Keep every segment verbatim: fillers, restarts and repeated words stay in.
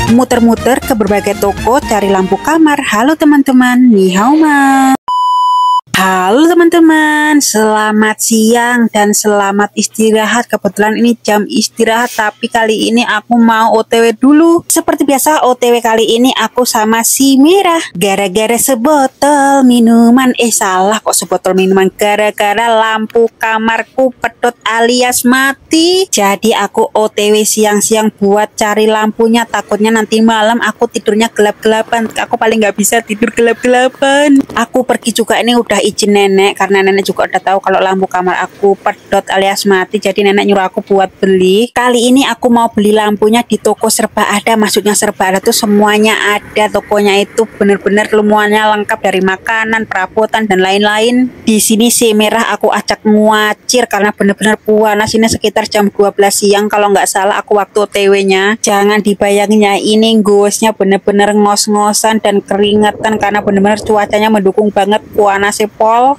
muter-muter ke berbagai toko cari lampu kamar. Halo teman-teman, ni hao ma. Halo teman-teman, selamat siang dan selamat istirahat. Kebetulan ini jam istirahat, tapi kali ini aku mau O T W dulu. Seperti biasa O T W kali ini aku sama si Merah. Gara-gara sebotol minuman, eh salah kok sebotol minuman. Gara-gara lampu kamarku pedot alias mati. Jadi aku O T W siang-siang buat cari lampunya. Takutnya nanti malam aku tidurnya gelap-gelapan. Aku paling nggak bisa tidur gelap-gelapan. Aku pergi juga ini udah izin nenek, karena nenek juga udah tahu kalau lampu kamar aku pedot alias mati. Jadi nenek nyuruh aku buat beli. Kali ini aku mau beli lampunya di toko serba ada. Maksudnya serba ada tuh semuanya ada. Tokonya itu bener-bener semuanya lengkap, dari makanan, perabotan dan lain-lain. Di sini si Merah aku acak nguacir karena bener-bener panas. Ini sekitar jam dua belas siang kalau nggak salah aku waktu O T W-nya. Jangan dibayangin ya, ini gosnya bener-bener ngos-ngosan dan keringetan karena bener-bener cuacanya mendukung banget. Panas pol.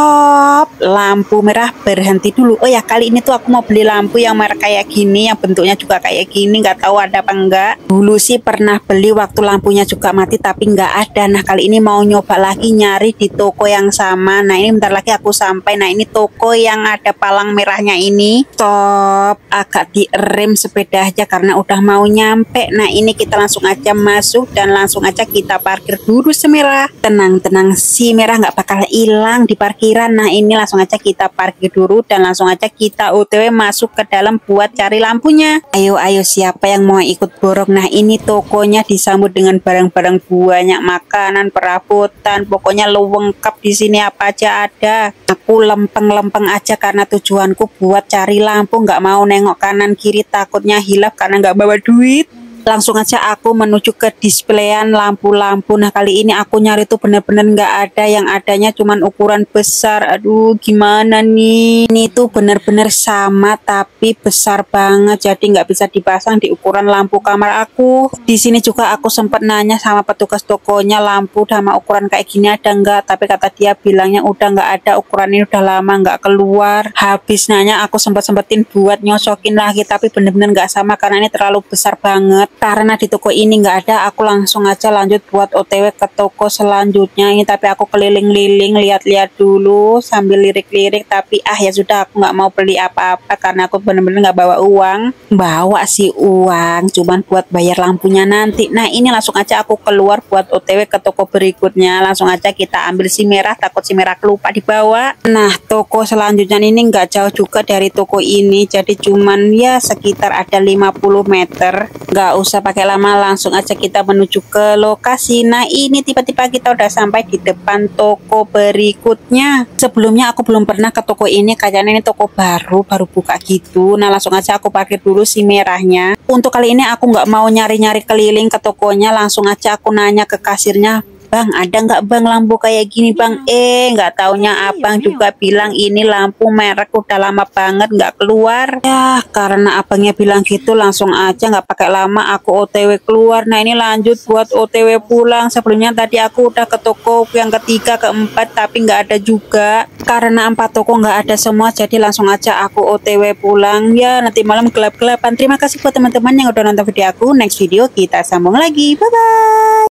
Stop, lampu merah berhenti dulu. Oh ya, kali ini tuh aku mau beli lampu yang merek kayak gini, yang bentuknya juga kayak gini. Nggak tahu ada apa enggak. Dulu sih pernah beli waktu lampunya juga mati tapi nggak ada. Nah kali ini mau nyoba lagi nyari di toko yang sama. Nah ini bentar lagi aku sampai. Nah ini toko yang ada palang merahnya ini. Stop, agak direm sepeda aja karena udah mau nyampe. Nah ini kita langsung aja masuk dan langsung aja kita parkir dulu si Merah. Tenang-tenang, si Merah nggak bakal hilang di parkiran. Nah ini langsung aja kita parkir dulu dan langsung aja kita O T W masuk ke dalam buat cari lampunya. Ayo ayo siapa yang mau ikut borong. Nah ini tokonya disambut dengan barang-barang banyak, makanan, perabotan, pokoknya lengkap di sini apa aja ada. Aku lempeng-lempeng aja karena tujuanku buat cari lampu, nggak mau nengok kanan kiri takutnya hilaf karena nggak bawa duit. Langsung aja aku menuju ke displayan lampu-lampu. Nah kali ini aku nyari tuh bener-bener nggak ada, yang adanya cuman ukuran besar. Aduh gimana nih, ini tuh bener-bener sama tapi besar banget, jadi nggak bisa dipasang di ukuran lampu kamar aku. Di sini juga aku sempat nanya sama petugas tokonya, lampu sama ukuran kayak gini ada nggak, tapi kata dia bilangnya udah nggak ada, ukuran ini udah lama nggak keluar. Habis nanya aku sempat-sempetin buat nyocokin lagi, tapi bener-bener nggak sama karena ini terlalu besar banget. Karena di toko ini nggak ada, aku langsung aja lanjut buat O T W ke toko selanjutnya ini. Tapi aku keliling-liling lihat-lihat dulu sambil lirik-lirik, tapi ah ya sudah, aku nggak mau beli apa-apa karena aku bener-bener nggak bawa uang. Bawa sih uang, cuman buat bayar lampunya nanti. Nah ini langsung aja aku keluar buat O T W ke toko berikutnya. Langsung aja kita ambil si Merah, takut si Merah lupa dibawa. Nah toko selanjutnya ini nggak jauh juga dari toko ini, jadi cuman ya sekitar ada lima puluh meter. Nggak usah pakai lama, langsung aja kita menuju ke lokasi. Nah ini tiba-tiba kita udah sampai di depan toko berikutnya. Sebelumnya aku belum pernah ke toko ini, kayaknya ini toko baru baru buka gitu. Nah langsung aja aku parkir dulu si Merahnya. Untuk kali ini aku nggak mau nyari-nyari keliling ke tokonya, langsung aja aku nanya ke kasirnya, "Bang, ada nggak bang lampu kayak gini bang?" Eh nggak taunya abang juga bilang ini lampu merek udah lama banget nggak keluar. Ya karena abangnya bilang gitu, langsung aja nggak pakai lama aku O T W keluar. Nah ini lanjut buat O T W pulang. Sebelumnya tadi aku udah ke toko yang ketiga, keempat, tapi nggak ada juga. Karena empat toko nggak ada semua, jadi langsung aja aku O T W pulang. Ya nanti malam gelap-gelapan. Terima kasih buat teman-teman yang udah nonton video aku. Next video kita sambung lagi. Bye bye.